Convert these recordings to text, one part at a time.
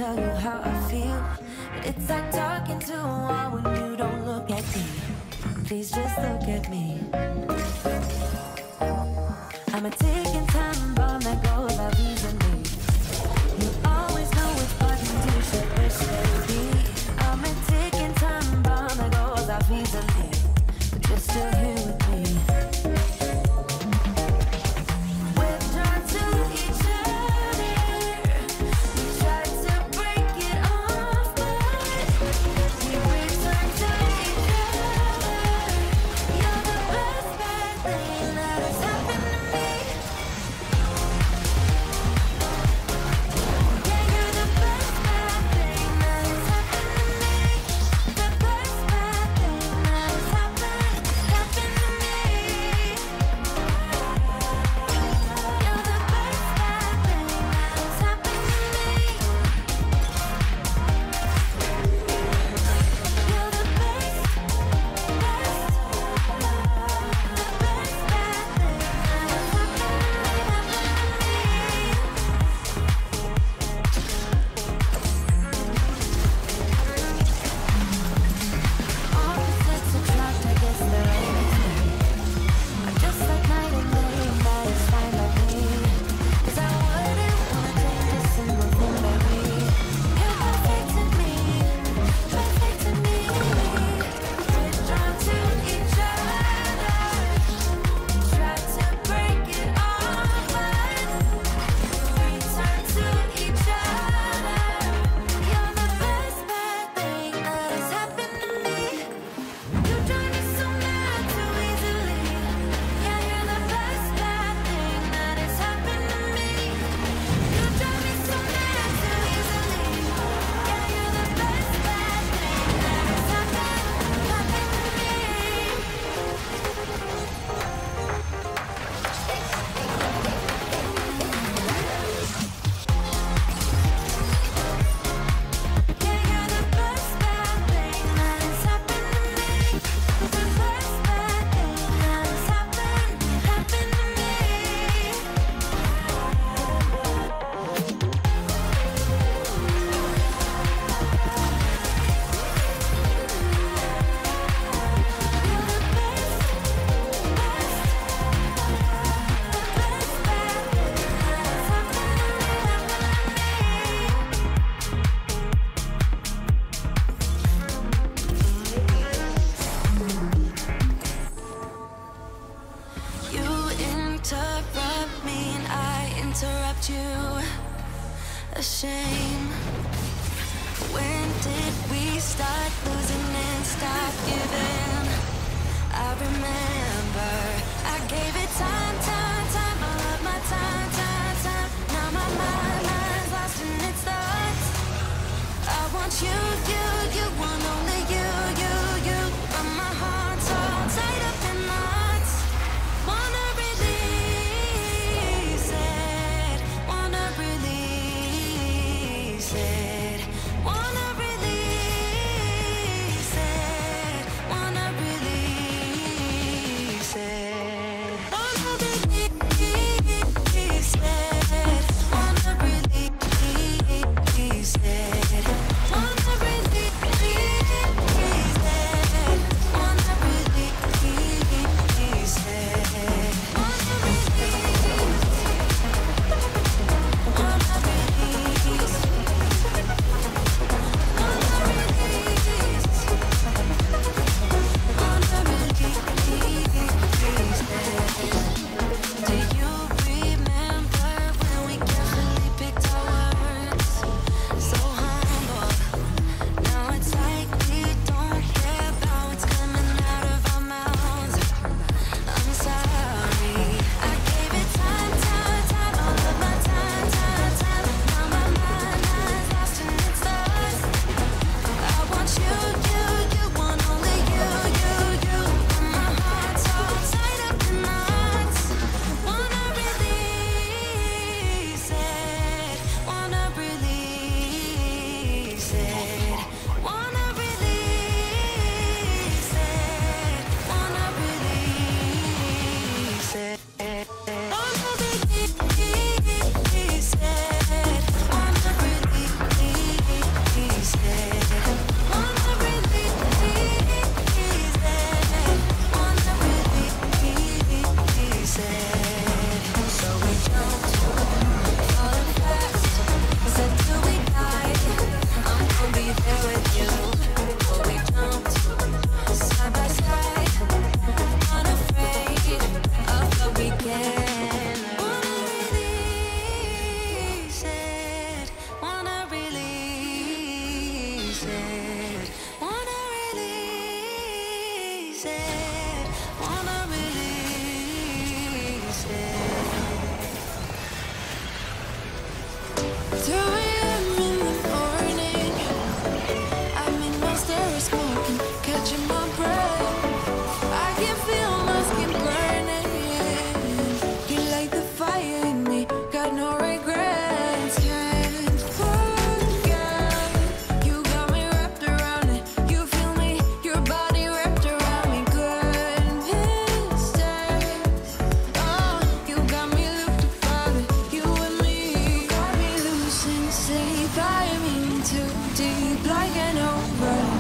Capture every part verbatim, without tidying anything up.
tell you how I feel, but it's like talking to a wall when you don't look at me. Please just look at me. I'm a ticking time bomb that goes off easily. You always know which buttons you should push, baby. I'm a ticking time bomb that goes off easily, but you're still here with me. We're drawn to each other. We try to break it off, but we return to each other. You're the best bad thing that has happened to me. Yeah, you're the best bad thing that has happened to me. The best bad thing that has happened, happened to me. You're the best bad thing that has happened to me. You're the best, best, the best bad thing that has happened, opposites attract, I guess they're always me. I'm just like night and day, and that is fine by me. 'Cause I wouldn't wanna change a single thing, baby. You're perfect to me, perfect to me. We're drawn to each other. Try to break it off, but return to each other. You're the best bad thing that has happened to me. You drive me so mad too easily. Yeah, you're the best bad thing that has happened to me. You drive me so mad too easily. Yeah, you're the best bad thing that has happened, happened to me. Yeah, you're the best bad thing that has happened to me. The best bad thing that has happened, happened to me. You're the best, best, the best bad thing that has happened, You interrupt me and I interrupt you. A shame. When did we start losing and stop giving? I remember I gave it time, time, time. I love my time, time, time. Now my mind, mind's lost in its thoughts. I want you, you, you want only you, you, you. But my heart's all tied up in knots. Wanna release it, wanna release it, wanna release it, wanna release it, wanna release it, wanna release it, wanna release it.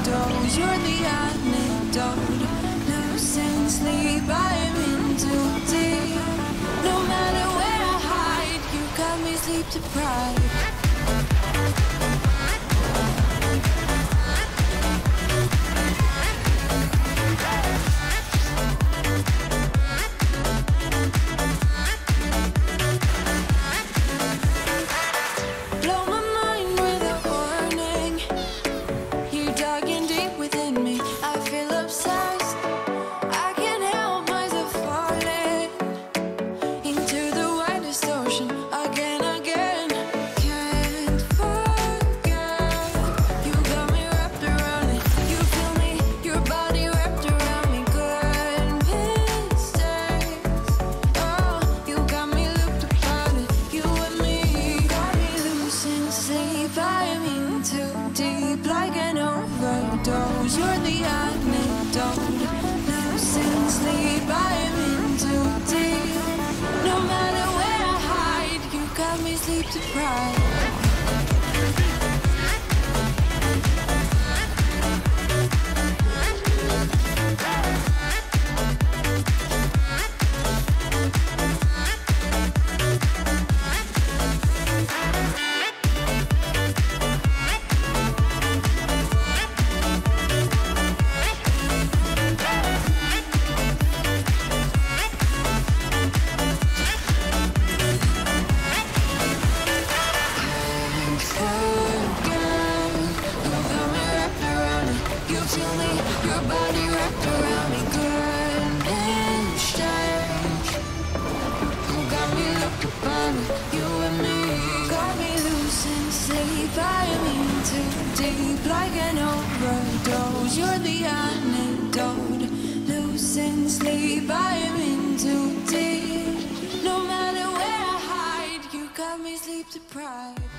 overdose. You're the antidote. Losing sleep, I am in too deep. No matter where I hide, you got me sleep deprived. Sleep deprived. Deep like an overdose, you're the antidote. Losing sleep, I am in too deep. No matter where I hide, you got me sleep deprived.